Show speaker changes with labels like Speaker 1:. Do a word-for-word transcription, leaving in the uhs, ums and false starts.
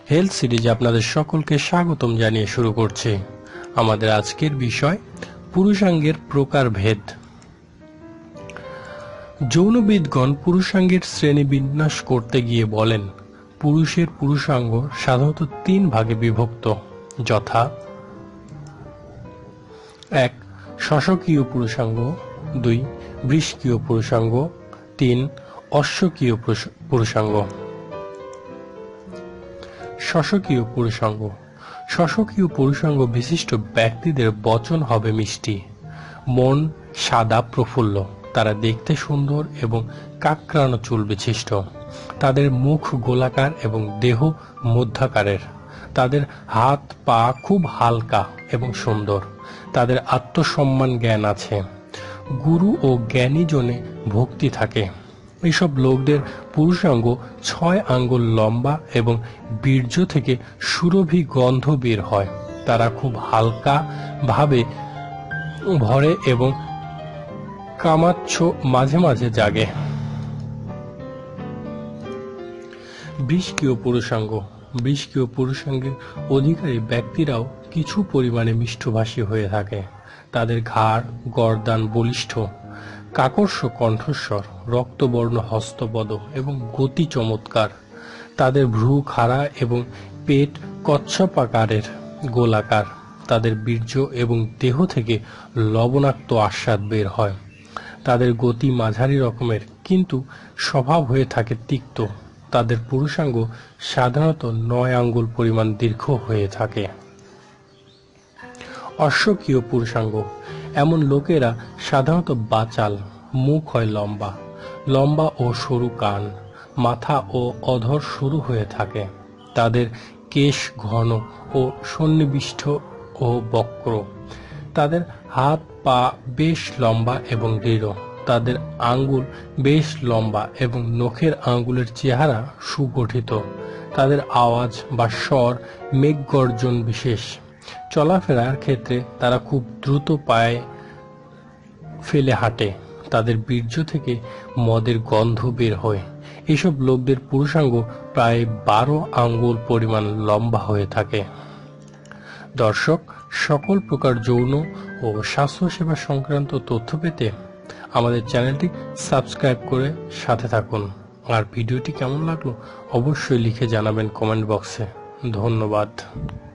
Speaker 1: Health সিরিজে আপনাদের সকলকে স্বাগতম জানিয়ে শুরু করছি। আমাদের আজকের বিষয় পুরুষাঙ্গের প্রকারভেদ। যৌনবিদগণ পুরুষাঙ্গের শ্রেণীবিন্যাস করতে গিয়ে বলেন, পুরুষের পুরুষাঙ্গ সাধারণত তিন ভাগে বিভক্ত, যথা এক শশকীয় পুরুষাঙ্গ, দুই বৃষ্কীয় পুরুষাঙ্গ, তিন অশ্বকীয় পুরুষাঙ্গ। শশকীয় পুরুষাঙ্গ। শশকীয় পুরুষাঙ্গ বিশিষ্ট ব্যক্তিদের বচন হবে মিষ্টি, মন সাদা প্রফুল্ল, তারা দেখতে সুন্দর এবং কাকড়ানো চুল বিশিষ্ট, তাদের মুখ গোলাকার এবং দেহ মধ্যাকারের, তাদের হাত পা খুব হালকা এবং সুন্দর, তাদের আত্মসম্মান জ্ঞান আছে, গুরু ও জ্ঞানীজনে ভক্তি থাকে। এইসব লোকদের পুরুষাঙ্গ ছয় আঙ্গুল লম্বা এবং বীর্য থেকে সুরভি গন্ধ বের হয়, তারা খুব হালকা ভাবে ভরে এবং কামাচ্ছ মাঝে মাঝে জাগে। বৃষ্কীয় পুরুষাঙ্গ। বৃষ্কীয় পুরুষাঙ্গের অধিকারী ব্যক্তিরাও কিছু পরিমাণে মিষ্টভাষী হয়ে থাকে, তাদের ঘাড় গর্দান বলিষ্ঠ, কাকর্ষ কণ্ঠস্বর, রক্তবর্ণ হস্তপদ এবং গতি চমৎকার, তাদের ভ্রু খাড়া এবং পেট কচ্ছপাকারের গোলাকার, তাদের বীর্য এবং দেহ থেকে লবণাক্ত আস্বাদ বের হয়, তাদের গতি মাঝারি রকমের কিন্তু স্বভাব হয়ে থাকে তিক্ত, তাদের পুরুষাঙ্গ সাধারণত নয় আঙ্গুল পরিমাণ দীর্ঘ হয়ে থাকে। অশ্বকীয় পুরুষাঙ্গ। এমন লোকেরা সাধারণত বাচাল, মুখ হয় লম্বা, লম্বা ও সরু কান, মাথা ও অধর সরু হয়ে থাকে, তাদের কেশ ঘন ও সন্নিবিষ্ট ও বক্র, তাদের হাত পা বেশ লম্বা এবং দৃঢ়, তাদের আঙ্গুল বেশ লম্বা এবং নখের আঙ্গুলের চেহারা সুগঠিত, তাদের আওয়াজ বা স্বর মেঘগর্জন বিশেষ, চলাফেরার ক্ষেত্রে তারা খুব দ্রুত পায়ে ফেলে হাঁটে, তাদের বীর্য থেকে মদের গন্ধ বের হয়। এসব লোকদের পুরুষাঙ্গ প্রায় বারো আঙ্গুল পরিমাণ লম্বা হয়ে থাকে। দর্শক, সকল প্রকার যৌন ও স্বাস্থ্যসেবা সংক্রান্ত তথ্য পেতে আমাদের চ্যানেলটি সাবস্ক্রাইব করে সাথে থাকুন। আর ভিডিওটি কেমন লাগলো অবশ্যই লিখে জানাবেন কমেন্ট বক্সে। ধন্যবাদ।